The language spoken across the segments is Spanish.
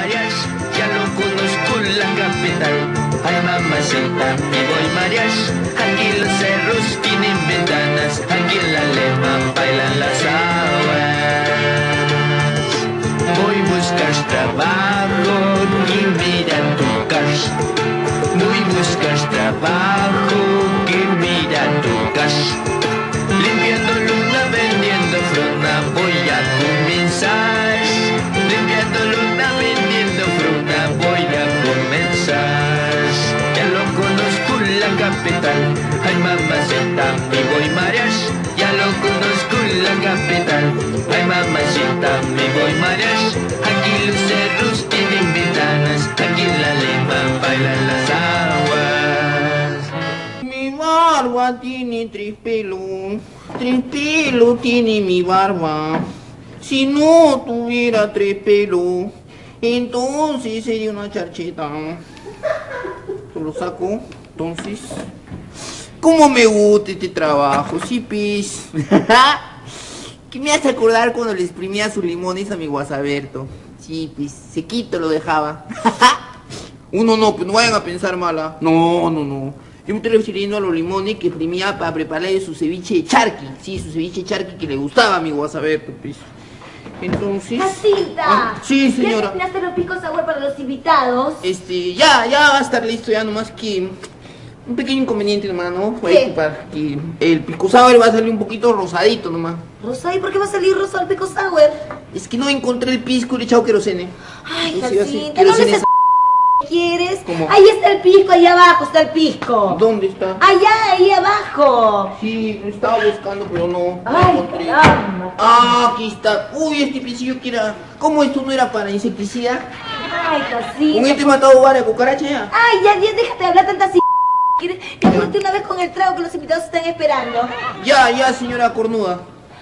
Ya lo conozco la capital. Ay mamacita, me voy Marias. Aquí los cerros tienen ventanas. Aquí en la lema bailan las aguas. Voy buscar trabajo y mira tu casa. Voy buscar trabajo que mira tu casa. Limpiando luna, vendiendo fruta, voy a comenzar. Limpiando luna, vendiendo fruta, voy a comenzar. Ya lo conozco la capital. Ay mamacita, me voy Marias. Ya lo conozco la capital. Ay mamacita, me voy Marias. Aquí los cerros tienen ventanas. Aquí en la lema bailan las aguas. Mi barba tiene tres pelos tiene mi barba. Si no tuviera tres pelos, entonces sería una charcheta. Lo saco, entonces. ¿Cómo me gusta este trabajo? Sí, pis. ¿Qué me hace acordar cuando le exprimía sus limones a mi Guasaberto? Sí, pis, sequito lo dejaba. Uno no, pues no vayan a pensar mala. No. Yo me estoy refiriendo a los limones que exprimía para prepararle su ceviche de charqui. Sí, su ceviche de charqui que le gustaba a mi Guasaberto, pis. Entonces... ¡Jacinta! Sí, señora. ¿Ya terminaste los picos sour para los invitados? Ya va a estar listo, ya nomás que... Un pequeño inconveniente nomás, ¿no? Voy a ocupar que el pico sour va a salir un poquito rosadito nomás. ¿Rosa? ¿Y por qué va a salir rosa el pico sour? Es que no encontré el pisco y le he echado querosene. Ay, Entonces, Jacinta, ¿dónde querosene se quieres? ¿Cómo? Ahí está el pisco, ahí abajo está el pisco. ¿Dónde está? Allá, ahí abajo. Sí, lo estaba buscando, pero no Ay, encontré. caramba. Ah, aquí está. Uy, este pisillo que era... ¿Cómo esto no era para insecticida? Ay, Jacinta. ¿Con este he matado varias cucarachas ya? Ay, ya, déjate de hablar tanta ¿Quieres que apúrate una vez con el trago que los invitados están esperando? Ya, señora cornuda.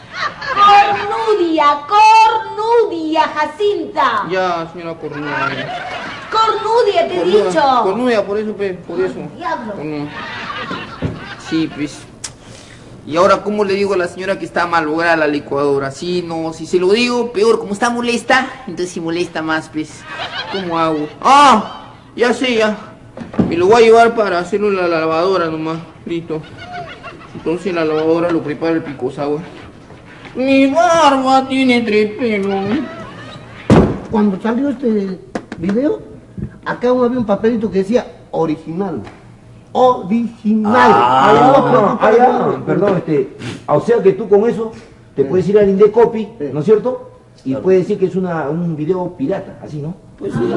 Cornudia, Jacinta. Ya, señora cornuda. Cornudia, te he dicho. Cornuda, por eso, por eso. Diablo. Cornuda. Sí, pues. Y ahora, ¿cómo le digo a la señora que está malograda la licuadora? Sí, no, si se lo digo, peor, como está molesta, entonces si molesta más, pues. ¿Cómo hago? Ah, ya sé, ya. Me lo voy a llevar para hacerlo en la lavadora nomás. Listo. Entonces en la lavadora lo prepara el pico sour. Mi barba tiene tres pelos. Cuando salió este video, acá había un papelito que decía original. Original. Perdón, o sea que tú con eso te puedes ir al Indecopy, ¿no es cierto? Y puedes decir que es un video pirata, así, ¿no? Pues sí.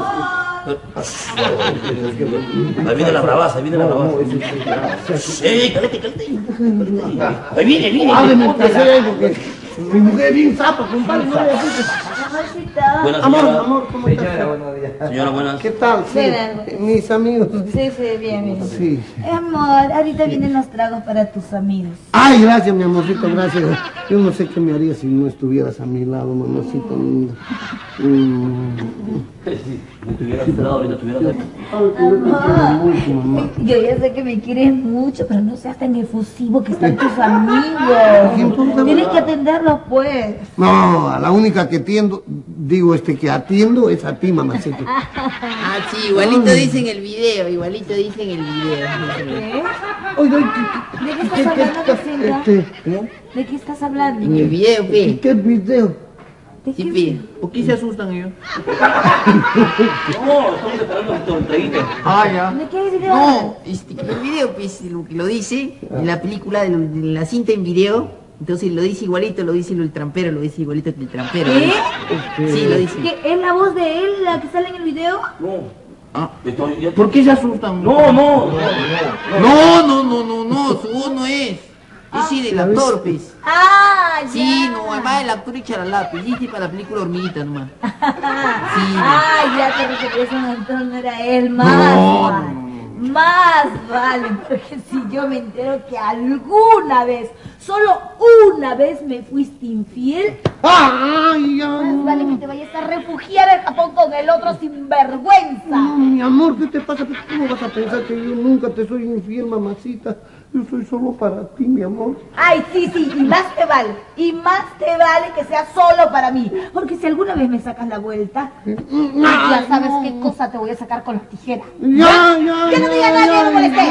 Ahí viene la bravaza, ahí viene la bravaza. Cálate. Ahí viene. Hábleme en casero, porque mi mujer es bien zapa, compadre. No le apuntes. Buenas, Amor, señora. ¿cómo estás? Señora, buenas. ¿Qué tal? Sí, mis amigos. Sí, bien. Sí. Amor, ahorita vienen los tragos para tus amigos. Ay, gracias, mi amorcito, gracias. Yo no sé qué me haría si no estuvieras a mi lado, mamacito linda. Si me estuvieras a tu lado, ahorita estuvieras aquí. Amor, yo ya sé que me quieres mucho, pero no seas tan efusivo que están tus amigos. Tienes que atenderlos, pues. No, a la única que atiendo, que atiendo es a ti, mamacito. Ah, sí, igualito dice en el video, ¿Qué? Oiga, ¿De qué estás hablando, Jacinta? ¿De qué estás hablando? en el video, pe. ¿Qué video? ¿De Sí, qué? pe. ¿Por qué se asustan ellos? No, estamos esperando el traguito. Ah, ya. ¿De qué video? No, el video, pues, lo que lo dice, en la película, de la cinta en video, entonces lo dice igualito, lo dice el trampero, lo dice igualito que el trampero. ¿Qué? Sí, lo dice. ¿Qué? ¿Es la voz de él la que sale en el video? No. Ah, Ya ¿por qué se asustan? No, Su voz no es. Es sí, del actor, pues. Ah, ya. Sí, no, además el actor echa la lápiz, dice para la película Hormiguita nomás. Ah, ya te refieres a un actor, no era él, más vale. Más vale, porque si yo me entero que alguna vez Solo una vez me fuiste infiel. ¡Ay, ya! Más vale que te vayas a refugiar en Japón con el otro sinvergüenza. No, mi amor, ¿qué te pasa? ¿Cómo vas a pensar que yo nunca te soy infiel, mamacita? Yo soy solo para ti, mi amor. Ay, sí, y más te vale. Y más te vale que sea solo para mí. Porque si alguna vez me sacas la vuelta, ya sabes qué cosa te voy a sacar con las tijeras. Ya no digas nada, no me molesté.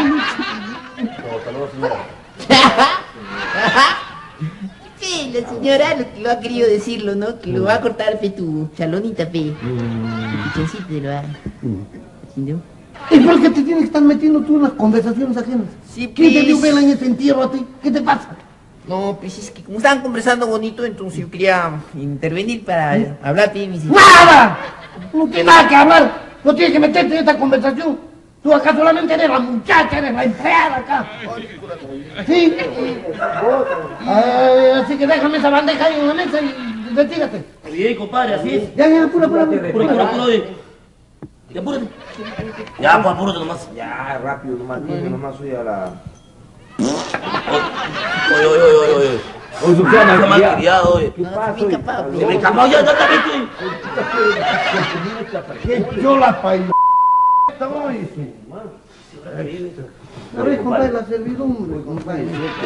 Sí, la señora lo ha querido decirlo, ¿no? Que lo va a cortar, fe, tu chalonita, fe. Tu pichoncito te lo va. ¿Sí, no? ¿Y por qué te tienes que estar metiendo tú en las conversaciones ajenas? Sí, ¿Quién te pues. dio vela en este entierro a ti? ¿Qué te pasa? No, pues es que como estaban conversando bonito, entonces yo quería intervenir para hablar bien, mis ¡Nada! No tiene nada que hablar. No tienes que meterte en esta conversación. Tú acá solamente eres la muchacha, eres la empleada acá. Sí. Así que déjame esa bandeja ahí en la mesa y retírate. Bien, compadre, así es. Ya, apura. Apúrate. Ya, apúrate. Ya, pues apúrate nomás. Ya, rápido, nomás, dime, nomás soy a la... Oye. Oye, Susana, Está mal criado, oye. ¿Qué pasa? bien capaz, Se me escapó ya, vete. Yo la paila. A ver, compadre, la servidumbre, compadre.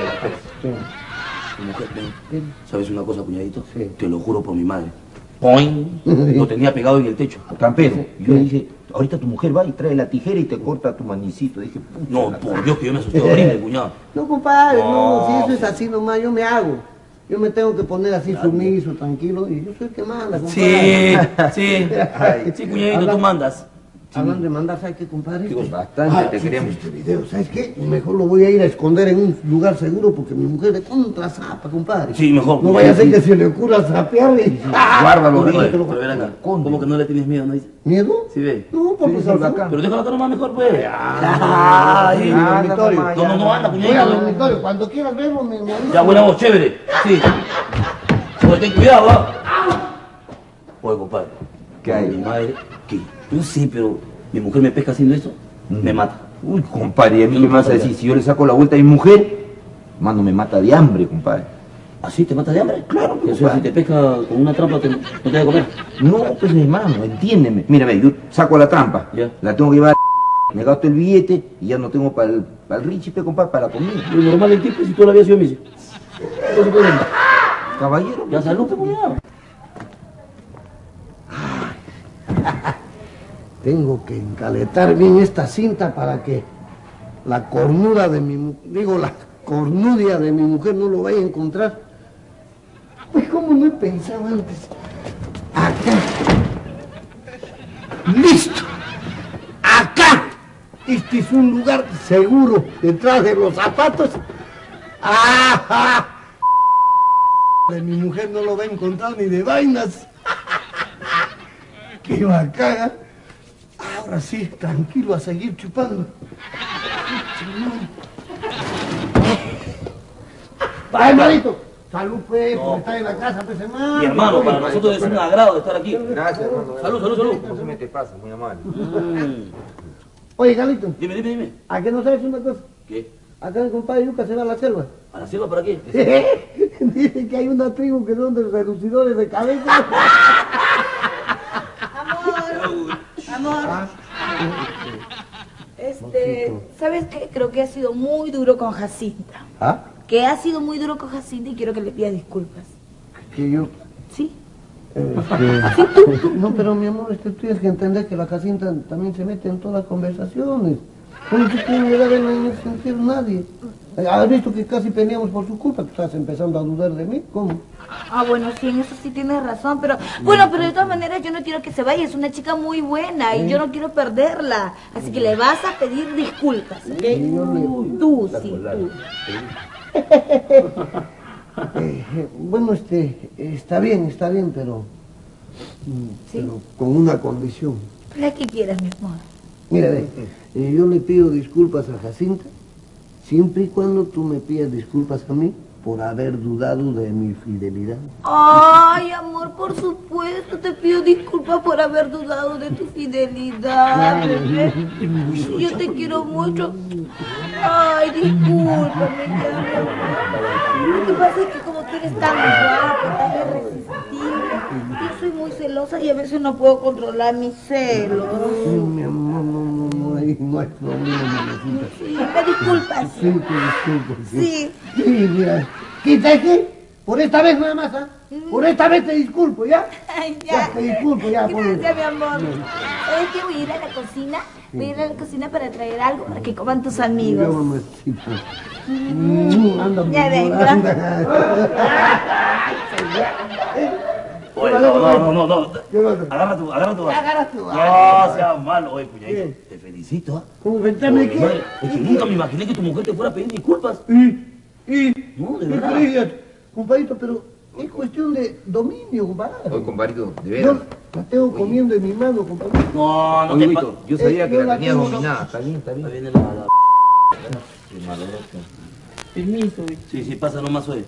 Mujer, ven. ¿Sabes una cosa, cuñadito? Sí. Te lo juro por mi madre. ¡Poing! Lo tenía pegado en el techo. Campero, yo le dije, ahorita tu mujer va y trae la tijera y te corta tu manicito. Dije, pucha. No, por Dios que yo me asusté horrible, cuñado. No, compadre, no, No. si eso es así nomás, yo me hago. Yo me tengo que poner así sumiso, tranquilo, y yo soy el que manda, compadre. Sí, cuñadito, tú mandas. Hablando de mandar, ¿sabes qué, compadre? Digo, bastante te sí, queremos. Este video, ¿sabes qué? Mejor lo voy a ir a esconder en un lugar seguro porque mi mujer de contra zapa, compadre. Sí, mejor. No vaya a ser que se le ocurra zapearle. Guárdalo, Oye, dile. pero ven acá. ¿Cómo que no le tienes miedo, no dice? ¿Miedo? Sí, ve. No, porque Sí, soy acá. Pero déjalo acá nomás mejor, pues. Ay, Anda, dormitorio. mamá, No, anda, Voy al cuñadito. dormitorio, cuando quieras verlo, me Ya, buena voz, chévere. Sí. Oye, ten cuidado, ¿ah? Oye, compadre. ¿Qué hay? Mi madre, ¿qué? Yo sé, pero mi mujer me pesca haciendo eso, me mata. Uy, compadre, ¿y a mí qué me vas a decir? Si yo le saco la vuelta a mi mujer, mano, me mata de hambre, compadre. ¿Así te mata de hambre? Claro, O sea, si te pesca con una trampa, no te da de comer. No, pues hermano, entiéndeme. Mira, ve, yo saco la trampa, Ya. la tengo que llevar, me gasto el billete y ya no tengo para el Richie, compadre, para la comida. Lo normal en ti, pues, si tú la habías sido misión. Caballero, Ya salud, pues, cuñado. tengo que encaletar bien esta cinta para que la cornuda de la cornudia de mi mujer no lo vaya a encontrar. Pues como no he pensado antes. Acá. ¡Listo! ¡Acá! Este es un lugar seguro, detrás de los zapatos. ¡Ajá! De mi mujer no lo va a encontrar ni de vainas. ¡Qué bacana! Ahora sí, tranquilo, a seguir chupando. ¡Va, hermanito! Salud, pues, porque está en la casa, pues, hermano. Mi hermano, para nosotros es un agrado de estar aquí. gracias, hermano. Salud. No se me te pasa, muy amable. Oye, Galito, Dime. ¿a qué no sabes una cosa? ¿Qué? Acá el compadre Yuca se va a la selva. ¿A la selva para qué? Dice que hay una tribu que son de reducidores de cabeza. Amor. ¿Sabes qué? Creo que ha sido muy duro con Jacinta. ¿Ah? Que ha sido muy duro con Jacinta y quiero que le pida disculpas. Que yo... ¿Sí? No, pero mi amor, tú tienes que entender que la Jacinta también se mete en todas las conversaciones. No se tiene que dar en ese sentido nadie. ¿Has visto que casi peleamos por su culpa? ¿Tú estás empezando a dudar de mí? ¿Cómo? Ah, bueno, sí, en eso sí tienes razón, pero... Bueno, pero de todas maneras yo no quiero que se vaya, es una chica muy buena y yo no quiero perderla. Así que le vas a pedir disculpas, ¿ok? Tú, sí, tú. Bueno, está bien, pero con una condición. La que quieras, mi amor. Mira, yo le pido disculpas a Jacinta, siempre y cuando tú me pidas disculpas a mí por haber dudado de mi fidelidad. Ay, amor, por supuesto, te pido disculpas por haber dudado de tu fidelidad, bebé. Yo te quiero mucho. Ay, discúlpame, ya, mi amor. Lo que pasa es que como tú eres tan guapo, tan irresistible, yo soy muy celosa y a veces no puedo controlar mis celos. No, mi amor, no hay problema, mamacita. Sí, me disculpas. Sí, te disculpo. Sí. Sí, mira. ¿Qué? Por esta vez nada más, ¿ah? Por esta vez te disculpo, ¿ya? Ay, Ya, te disculpo, ya. Gracias, mi amor. ¿Sabes qué? Voy a ir a la cocina. Voy a ir a la cocina para traer algo para que coman tus amigos. Yo, mamacita. Anda, Ya ven, anda. Oye, no. ¿Qué pasa? Agarra tu vaso. Agarra tu vaso. No seas malo. Oye, cuñadito, ¿Qué? te felicito, ¿ah? ¿Cómo ventana Oye, qué? madre, es que nunca me imaginé que tu mujer te fuera a pedir disculpas. No, de ¿Qué verdad. creías, compadrito? Pero es cuestión de dominio, compadre. Oye, compadrito, de Yo veras. la tengo comiendo en mi mano, compadre. No Oye, te Huito, yo sabía que yo la la tenías tengo, dominada. Está bien, está Ahí bien. viene la... Qué malo, loco. Permiso. Sí, pasa nomás hoy.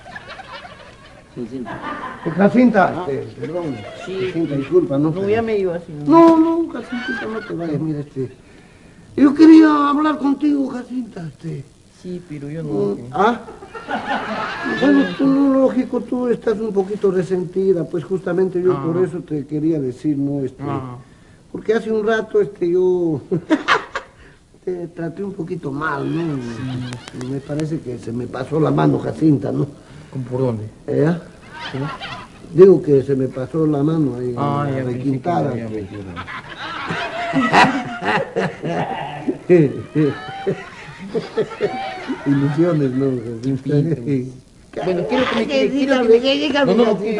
Sí. Jacinta, perdón. Sí. Jacinta, disculpa, ¿no? No, ya me iba así. ¿no? No, Jacinta, no te vayas, mira, yo quería hablar contigo, Jacinta, Sí, pero yo no. ¿Ah? Bueno, tú no, lógico, tú estás un poquito resentida, pues justamente yo por eso te quería decir, ¿no? Porque hace un rato, yo te traté un poquito mal, ¿no? Me parece que se me pasó la mano, Jacinta, ¿no? ¿Por dónde? Digo que se me pasó la mano ahí, Ya de pensé que Quintana. me había metido. Ilusiones, ¿no? Jacinta? Bueno, quiero que me quede. No, no, ¿qué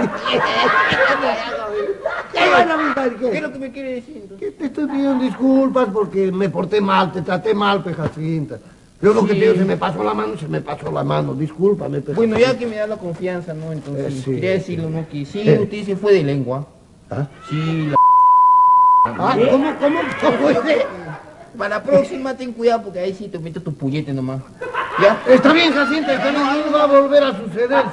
¿Qué es lo que me quiere decir entonces? Que te estoy pidiendo disculpas porque me porté mal, te traté mal, Jacinta. Yo lo que te digo, se me pasó la mano, discúlpame, Bueno, ya que me da la confianza, ¿no? Entonces, Sí. quería decirlo, ¿no? Que sí, usted se fue de lengua. ¿Ah? Sí, la... ¿Cómo es? Para la próxima ten cuidado porque ahí sí te meto tu puñete nomás. ¿Ya? Está bien, Jacinta, que no va a volver a suceder.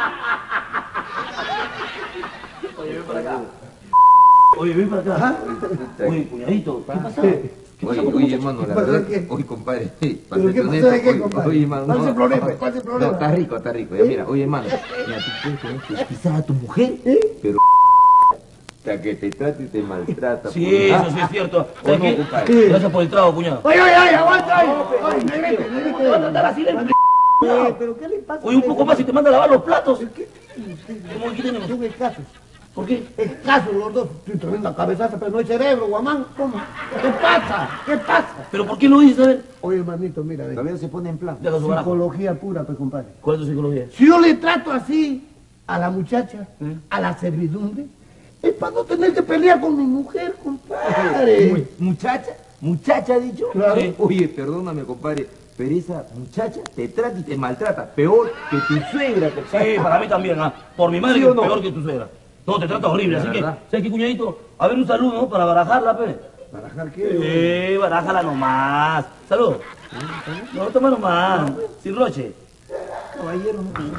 Oye, ven para acá. Oye, cuñadito, ¿qué pasa? Oye, hermano, la verdad. ¿Qué? Oye, compadre. ¿Pero qué pasó de qué, compadre? Oye, hermano. ¿Cuál es el problema? ¿Cuál es el problema? No, está rico. Ya, mira, oye, hermano. Mira, tú puedes tener que pisar a tu mujer, pero. Hasta que te trate y te maltrata. Sí, pues. eso sí es cierto. ¿Sabes no, qué? compadre? Gracias por el trago, cuñado. ¡Oye, aguanta! ¡Ay, negrete! No vas a tratar así, ¿Pero qué le pasa? Oye, un poco más y te manda a lavar los platos. ¿Qué? ¿Cómo que tenemos? Son escasos. ¿Por qué? Escasos los dos. Estoy tremenda cabezaza, pero no hay cerebro, guamán. ¿Cómo? ¿Qué pasa? ¿Pero por qué lo dices? A ver. Oye, hermanito, mira, Todavía se pone en plan. Deja su barajo. psicología pura, pues, compadre. ¿Cuál es tu psicología? Si yo le trato así a la muchacha, a la servidumbre, es para no tener que pelear con mi mujer, compadre. ¿Muchacha ha dicho? Claro. Sí. Oye, perdóname, compadre, pero esa muchacha te trata y te maltrata. Peor que tu suegra, compadre. Sí, para mí también, ¿ah? Por mi madre ¿Sí que o es no? peor que tu suegra. No, te trata horrible, La así que, verdad. ¿sabes qué, cuñadito? A ver, un saludo, ¿no? Para barajarla, pe. ¿Barajar qué? Sí, barájala nomás. Salud. No, toma nomás. Sin roche. Caballero,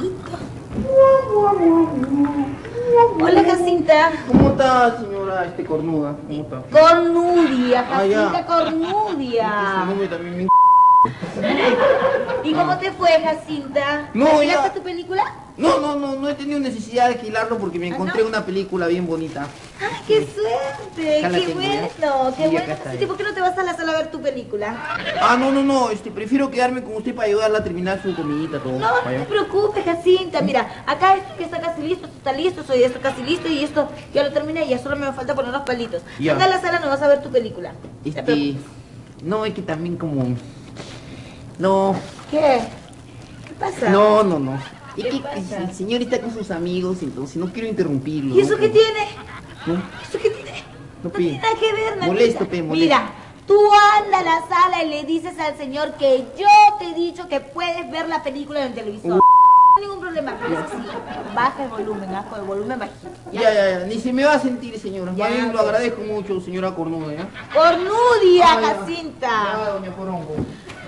Hola, Jacinta. ¿Cómo está, señora cornuda? ¿Cómo está? Cornudia, ya. Jacinta Cornudia. Ese nombre también me... ¿Y cómo te fue, Jacinta? No, ¿Alquilaste ya. tu película? No he tenido necesidad de alquilarlo porque me encontré no? una película bien bonita. ¡Ay, qué suerte! Acá la ¡Qué tengo, bueno! ya. ¡Qué Sí, bueno! acá está, Jacinta, ¿por qué no te vas a la sala a ver tu película? No, prefiero quedarme con usted para ayudarla a terminar su comidita, todo. No, no te preocupes, Jacinta. Mira, acá esto que está casi listo, esto está listo, soy esto casi listo y esto ya lo terminé y ya solo me falta poner los palitos. Ya. Acá en la sala no vas a ver tu película. No, es que también como... No, ¿Qué? ¿Qué pasa? no. Es ¿Qué que pasa? el señor está con sus amigos, entonces no quiero interrumpirlo. ¿Y eso ¿no? qué tiene? ¿No? ¿Eso qué tiene? No, No tiene nada que ver, Nanita. Molesto, pe, molesto. Mira, tú anda a la sala y le dices al señor que yo te he dicho que puedes ver la película en el televisor. No hay ningún problema, pero eso sí, baja el volumen, con el volumen bajito. Ya, ni se me va a sentir, señora. Ya, Más bien lo pues. agradezco mucho, señora Cornuda, ¿ya? Cornudia, Ah, ya. Jacinta. Ya, doña Porongo.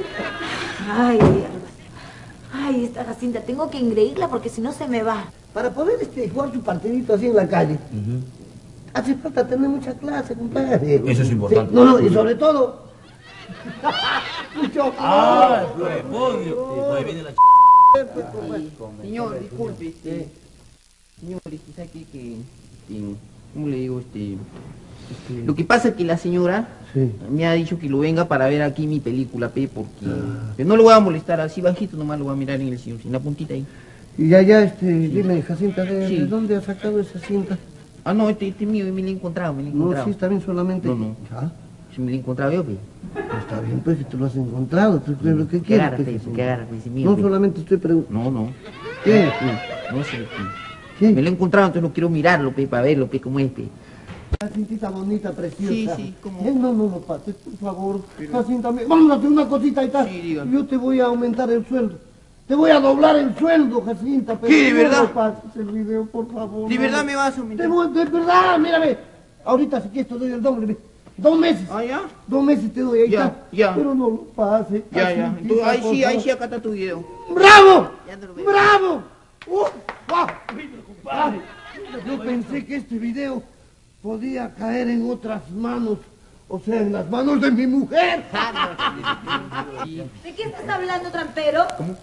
Ay, esta Jacinta, tengo que engreírla porque si no se me va. para poder jugar su partidito así en la calle, hace falta tener mucha clase, compadre. Eso es importante. Sí, no, y sobre todo, Mucho Ah, Floripondio. Ahí viene la Señor, disculpe, señor, ¿sabe qué? ¿Cómo le digo? Lo que pasa es que la señora me ha dicho que lo venga para ver aquí mi película, porque no lo voy a molestar así bajito, nomás lo voy a mirar en el sillón, en la puntita ahí. Y ya, dime, Jacinta, ¿de dónde has sacado esa cinta? Ah, no, este es mío, me lo he encontrado, No, sí, está bien solamente. No. ¿Ah? Si me lo he encontrado yo, pues. Está bien, pues, que tú lo has encontrado. ¿Qué quieres? ¿Qué agarras, pues, mío? No, solamente estoy preguntando. No. ¿Qué? No sé, ¿Qué? me lo he encontrado, entonces no quiero mirarlo, pues, para verlo, pues, cómo es, pues. La cintita bonita, preciosa. Sí, ¿cómo? No lo pases, por favor. Jacinta, vamos a hacer una cosita y tal. Sí, dígame. Yo te voy a aumentar el sueldo. Te voy a doblar el sueldo, Jacinta. Pero ¿Qué, de verdad? No lo pases el video, por favor. ¿De verdad me vas a aumentar? De verdad, mírame. Ahorita si quieres te doy el doble. Ve. 2 meses. ¿Ah, ya? 2 meses te doy, ahí Ya, está. ya. Pero no lo pases. Ya. Jacincita, Entonces, por ahí favor. sí, acá está tu video. ¡Bravo! Ya no lo veo. ¡Bravo! Yo pensé que este video podía caer en otras manos, o sea, en las manos de mi mujer. ¿De qué estás hablando, trampero?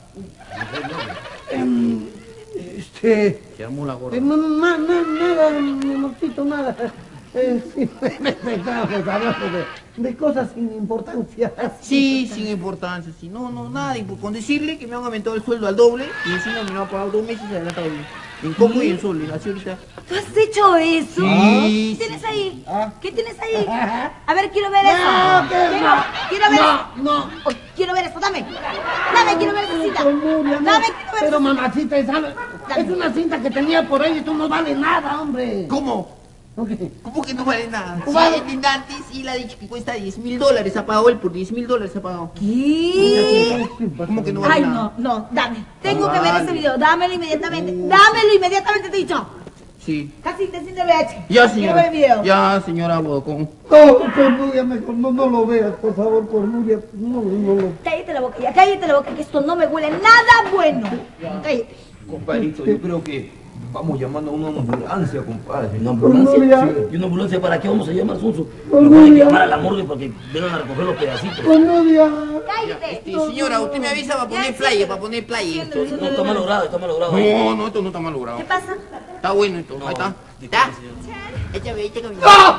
Se armó la gorra. Nada, mi amorcito, nada. Sí, estábamos hablando de cosas sin importancia. Sí, sin importancia, sí. No, nada. Con decirle que me han aumentado el sueldo al doble y encima me lo han pagado 2 meses adelantado en coco y en soles, así ahorita. ¿Tú has hecho eso? Sí, ¿Qué tienes ahí? Ah. ¿Qué tienes ahí? A ver, quiero ver eso. No, que no. Quiero ver eso. No. Oh, quiero ver eso, dame, quiero ver esa cinta. Con Nuria, no. Dame, quiero ver Pero eso. mamacita, es una cinta que tenía por ahí y esto no vale nada, hombre. ¿Cómo? Okay. ¿Cómo que no vale nada? No vale. Sí, antes y le ha dicho que cuesta $10,000. Ha pagado él por $10,000 ha pagado. ¿Qué? ¿Cómo que no vale Ay, nada? no, dame. Tengo que ver ese video. Dámelo inmediatamente. Dámelo inmediatamente, te he dicho. Sí. Casi te siente VH. Ya, Quiero ver el video. Ya, señora Bodocón. No, por Nuria, mejor no lo veas, por favor, por Nuria. No lo. Cállate la boca, ya cállate la boca, que esto no me huele nada bueno. Cállate. Compadrito, yo creo que vamos llamando a una ambulancia, compadre. ¿Una ambulancia? Nuria. ¿Y una ambulancia para qué vamos a llamar, Sonso? Por Nos van a Nuria. llamar a la morgue para que vengan a recoger los pedacitos. Por Nuria. Cállate. Señora, usted me avisa para poner playa, esto. No, está mal logrado, está mal logrado. No, esto no está mal ¿Qué logrado. pasa? Está bueno esto, ahí está. Disculpe, ¿Está? señor. Échame conmigo.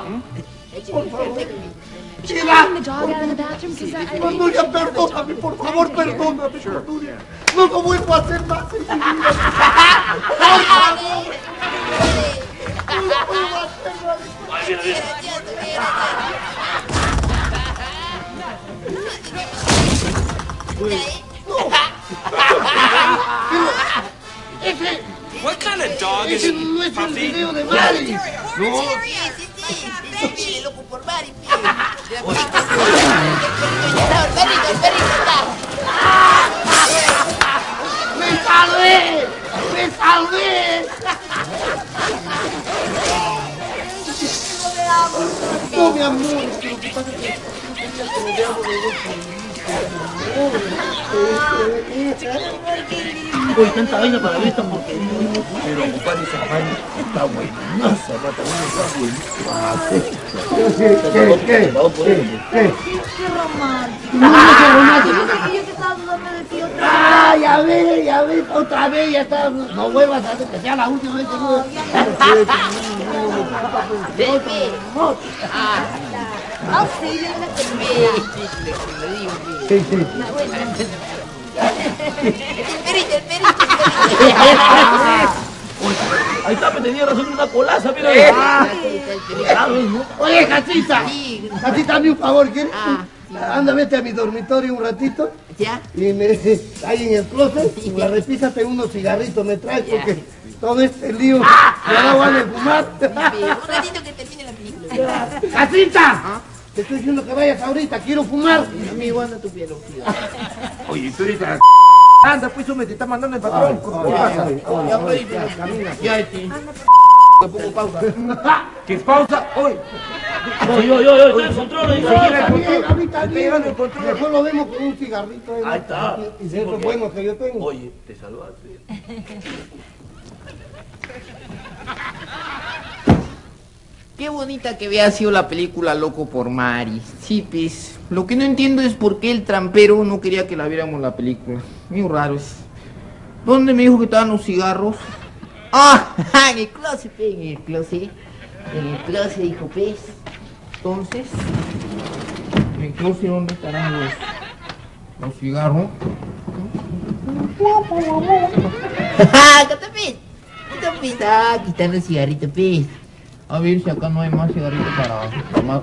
Por Nuria, perdóname, por favor, perdóname, por Nuria. No lo vuelvo a hacer más en mi vida. No lo vuelvo a hacer más. Ay, mira. What kind of dog is Ese no es el video de Mari. No, sí, loco por Mari. ¡Me salvé! ¡Me salvé! No, mi amor, es que lo que pasa es que no quería que nos veamos los dos. Oye, tanta vaina para ver esta porquería. Pero, compadre, esa vaina está buenaza, ¿Qué? Qué romántico. Yo sé que yo te estaba dudando de ti otra vez. ¡Ah, ya ves! Otra vez, ya está. No vuelvas a hacer que sea la última vez que no. Ah, sí, viene la termina. Ahí está, me tenía razón, una colaza, mira. Oye, Jacinta. Jacinta, hazme un favor, ¿quieres? Anda, vete a mi dormitorio un ratito. ¿Ya? Y me ahí en el closet, en la repísate unos cigarritos, me traes, porque todo este lío me da ganas de fumar. Un ratito que termine la película. ¡Jacinta! Te estoy diciendo que vayas ahorita, quiero fumar. Amigo, anda tu piel, Oye, tú eres anda, pues, hombre, te está mandando el patrón. ¿Qué pasa? Ya, Pedrito, ya, te pongo pausa. ¿Qué pausa? Oye, Yo, estoy en control. Está bien, ahorita Estoy llevando el control. Después lo vemos con un cigarrito. Ahí está. Y de esos buenos que yo tengo. Oye, te salvaste. Qué bonita que había sido la película Loco por Mari. Sí, pues. Lo que no entiendo es por qué el trampero no quería que la viéramos la película. Muy raro es. ¿Dónde me dijo que estaban los cigarros? Ah, en el closet, en el closet. En el closet, dijo, pues. Entonces, en el closet, ¿dónde estarán los cigarros? ¿Qué te pis? Aquí están los cigarritos, pis. A ver si acá no hay más cigarritos para más.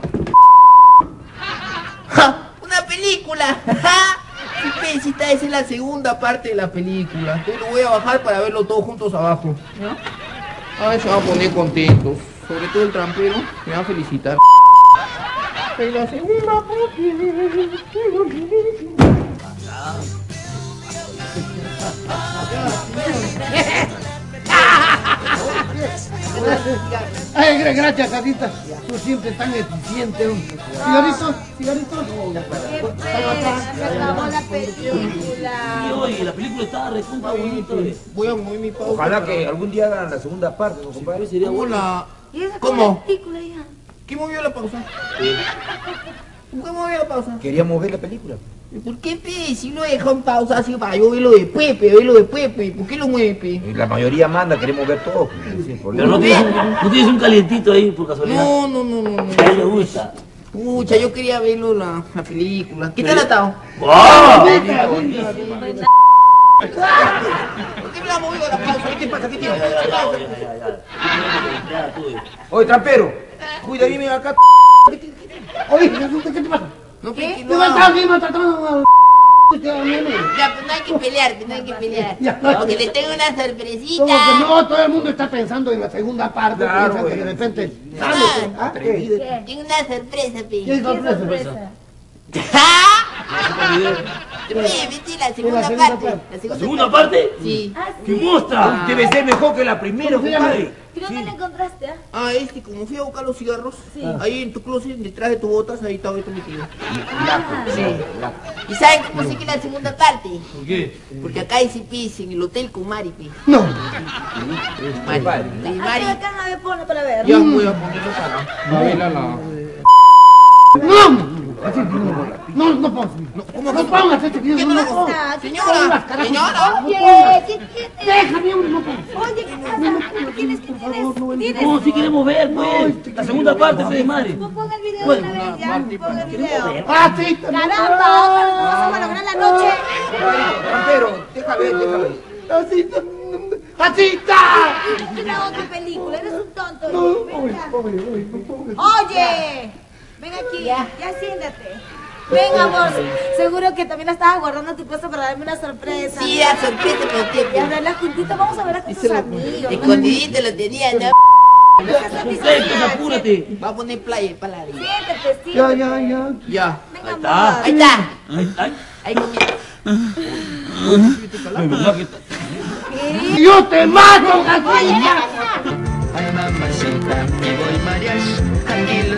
¡Ja! ¡Una película! Sí, pis, esta es la segunda parte de la película. Entonces lo voy a bajar para verlo todos juntos abajo. ¿No? A ver si van a poner contentos. Sobre todo el trampero, me va a felicitar. Es la segunda parte. Ay, gracias, Carita. Tú siempre tan eficiente. ¿Cigarritos? ¿Cigarritos? Se acabó la película. Y oye, la película estaba recontra bonita. Voy a mover mi pausa. Ojalá que algún día hagan la segunda parte, ¿no, compadre? Sería ¿Cómo bueno. la...? ¿Y esa ¿Cómo? película, hija? ¿Quién movió la pausa? ¿Por qué movió la pausa? Queríamos ver la película. ¿Por qué, pe? Si lo dejó en pausa así para yo verlo después, pe, verlo después, pe. ¿Por qué lo mueve, pe? La mayoría manda, queremos ver todo. Sí, por Pero no tienes un calientito ahí por casualidad. No. A él le gusta. Pucha, yo quería verlo la película. ¿Qué tal ha estado? ¡Oh! ¿Por qué me la ha movido la pausa? ¿Qué te pasa? ¿Qué tienes? Oye, trampero, cuida, dime acá. Oye, ¿qué te pasa? No, ¿Qué? ¿Te vas a estar maltratando al Ya, pues no hay que pelear, pues no hay que pelear. Ya. Porque le tengo una Como que sorpresita. no, todo el mundo está pensando en la segunda parte. Claro, Piensa que de repente sale. Ah, ¿Ah? ¿Qué? tengo una sorpresa, pe. ¿Qué sorpresa? sorpresa? Oye, viste la segunda segunda parte. parte. ¿La segunda parte? Sí. Ah, ¡Qué sí. muestra! Debe ser mejor que la primera, ¿Cómo se llama? compadre. ¿Y dónde la encontraste, ah? Ah, es que como fui a buscar los cigarros, Sí. ahí en tu closet, detrás de tus botas, ahí está ahorita metido. Ah, ¿Y saben cómo sé que es la segunda parte? ¿Por qué? Porque acá dice pis en el hotel con Mari, pe. No. Mari. Sí, Mari. acá, a ver, ponlo para ver. Ya voy a ponerlo para verla la... ¡No! Así, no pongas. No pongas este video. ¿Qué No no? pongas. Señora, carajo. señora. Oye, ¿qué tienes? Déjame, hombre, no pongas. Oye, ¿qué pasa? ¿Qué tienes? ¿Qué tienes? No, si queremos ver, pues. La segunda parte, Fede Madre. Pues pon el video de una vez ya. Pon el video. ¡Ah, sí! ¡Caramba! Vamos a malograr la noche. Trampero, deja ver. ¡Así! ¡Así! Una otra película. Eres un tonto. No, Ven acá. no pongas. Oye, ven aquí. Ya siéntate. Ven, amor. Seguro que también la estabas guardando tu cosa para darme una sorpresa. Sí, la sorpresa para usted, Y a pe. verla juntita. Vamos a verla con tus amigos. Escondidito lo tenía, ¿no? Completo, apúrate. Va a poner playa para la vida. Siéntate, sí. Ya. Ya. Venga, Ahí amor. está. Ahí está. Ay, Ahí comienza. ay, ¿verdad que ¡Yo te mato, Oye, gatilla! Ay, mamacita, me voy mariachi, tranquila.